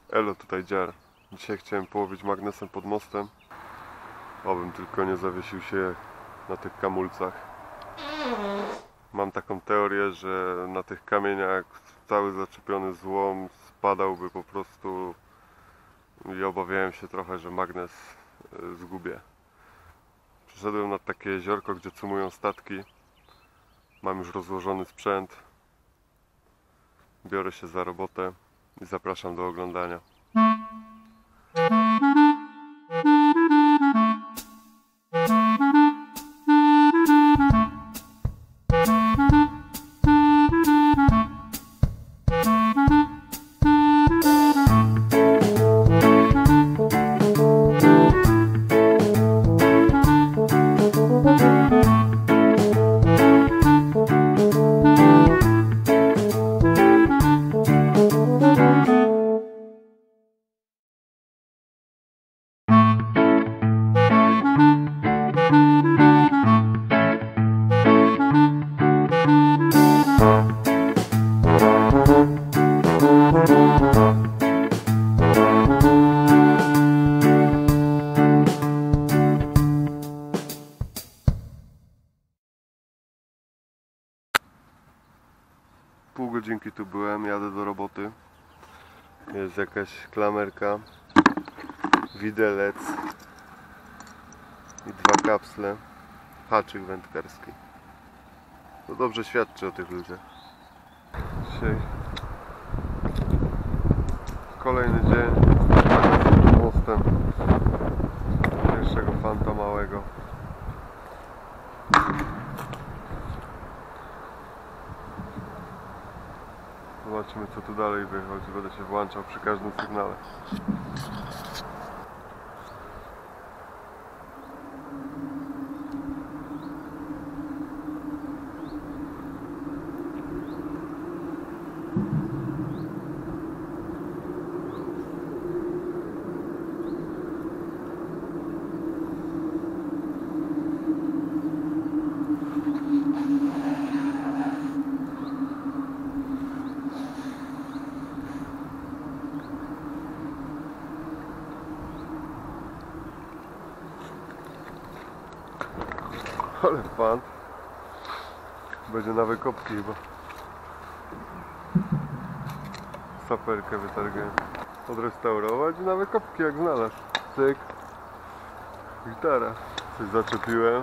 Elo, tutaj Dziar. Dzisiaj chciałem połowić magnesem pod mostem. Obym tylko nie zawiesił się na tych kamulcach. Mam taką teorię, że na tych kamieniach cały zaczepiony złom spadałby po prostu i obawiałem się trochę, że magnes zgubię. Przeszedłem nad takie jeziorko, gdzie cumują statki. Mam już rozłożony sprzęt. Biorę się za robotę i zapraszam do oglądania. Pół godzinki tu byłem, jadę do roboty. Jest jakaś klamerka, widelec i 2 kapsle, haczyk wędkarski. To dobrze świadczy o tych ludziach. Dzisiaj kolejny dzień pod mostem pierwszego fanta małego. Zobaczymy, co tu dalej wychodzi. Będę się włączał przy każdym sygnale. Ale fan. Będzie na wykopki chyba. Saperkę wytargałem. Odrestaurować i na wykopki jak znalazł. Cyk. Gitara. Coś zaczepiłem.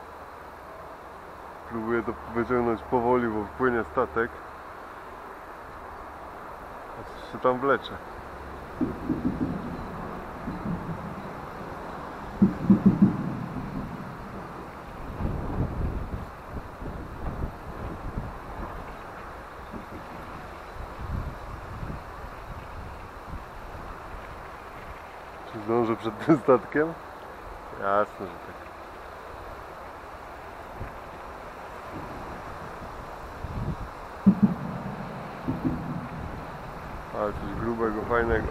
Próbuję to wyciągnąć powoli, bo płynie statek. A coś się tam wlecze. Czy zdążę przed tym statkiem? Jasne, że tak. Ale coś grubego, fajnego.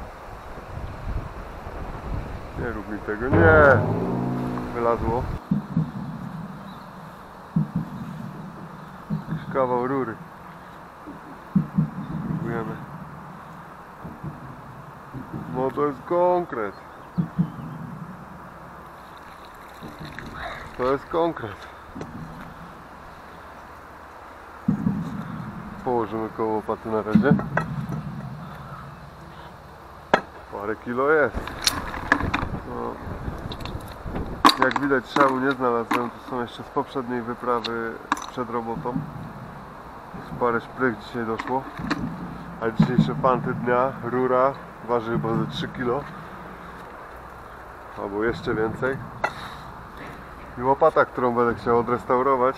Nie rób mi tego, nie! Wylazło. Jakiś kawał rury. Próbujemy. No to jest konkret. To jest konkret. Położymy koło łopaty na razie. Parę kilo jest. No. Jak widać, szału nie znalazłem. To są jeszcze z poprzedniej wyprawy przed robotą. Z parę szprych dzisiaj doszło. A dzisiejsze panty dnia, rura, waży chyba ze 3 kg. Albo jeszcze więcej. I łopata, którą będę chciał odrestaurować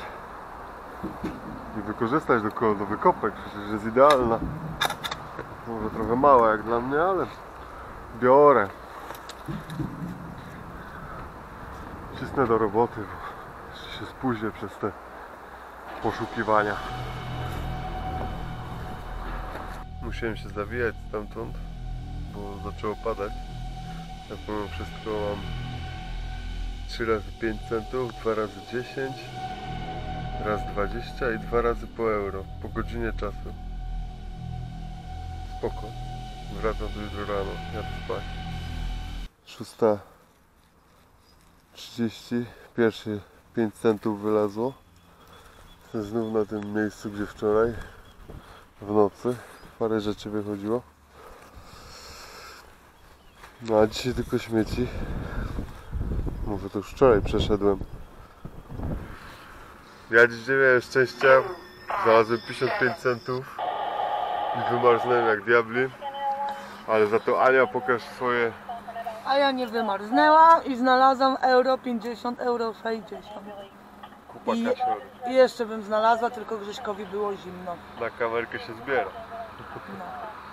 i wykorzystać do wykopek. Przecież jest idealna. Może trochę mała jak dla mnie, ale biorę. Cisnę do roboty, bo jeszcze się spóźnię przez te poszukiwania. Musiałem się zawijać stamtąd, bo zaczęło padać. Ja pomimo wszystko mam 3 razy 5 centów, 2 razy 10, raz 20 i 2 razy po euro, po godzinie czasu. Spoko. Wracam do jutro rano, jadę spać. 6:30, pierwsze 5 centów wylazło. Jestem znów na tym miejscu, gdzie wczoraj w nocy parę rzeczy wychodziło. No a dzisiaj tylko śmieci. Może to już wczoraj przeszedłem. Ja dzisiaj miałem szczęścia, znalazłem 55 centów i wymarznąłem jak diabli. Ale za to Ania, pokaż swoje. A ja nie wymarznęłam i znalazłam euro 50, euro 60. Kupa I kasiory. jeszcze bym znalazła, tylko Grześkowi było zimno. Na kamerkę się zbiera. No.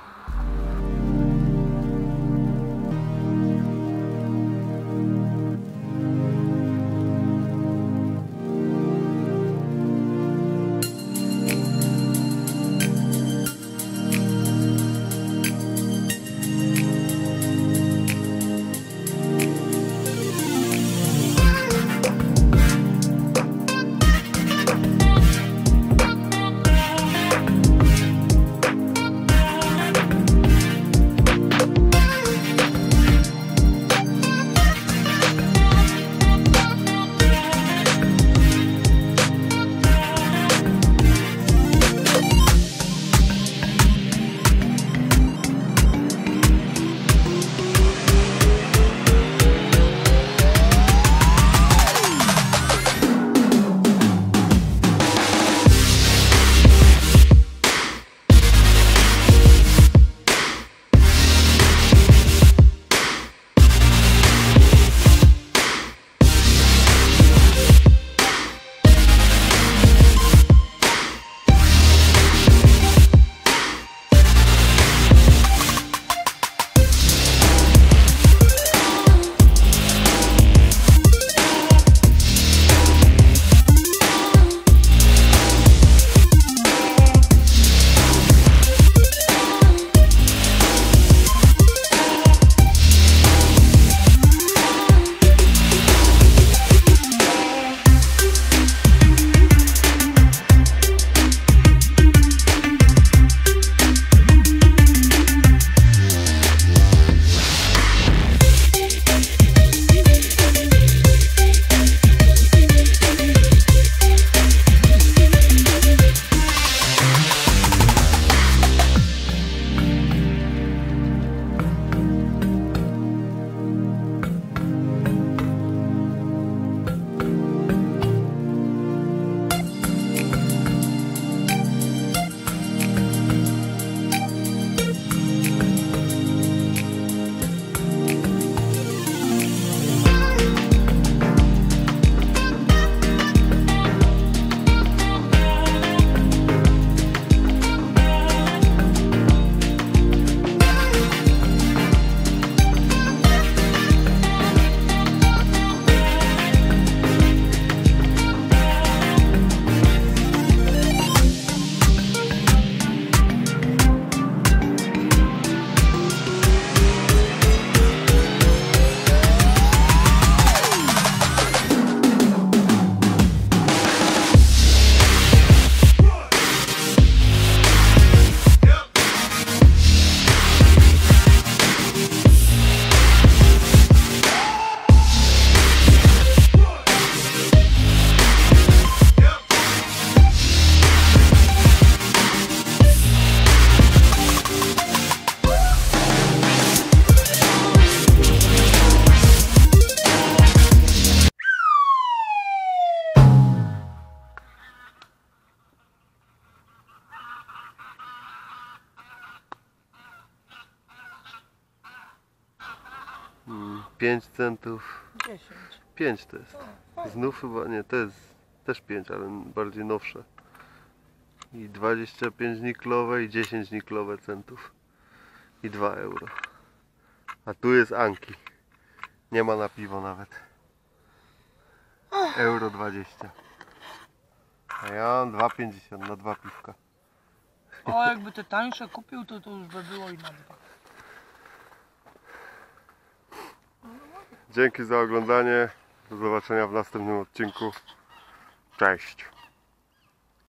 Pięć centów. 10. 5 to jest. Znów chyba, nie, to jest też 5, ale bardziej nowsze. I 25 niklowe i 10 niklowe centów. I 2 euro. A tu jest Anki. Nie ma na piwo nawet. Euro 20. A ja mam 2,50 na 2 piwka. O, jakby te tańsze kupił, to już by było i na 2. Dzięki za oglądanie. Do zobaczenia w następnym odcinku. Cześć.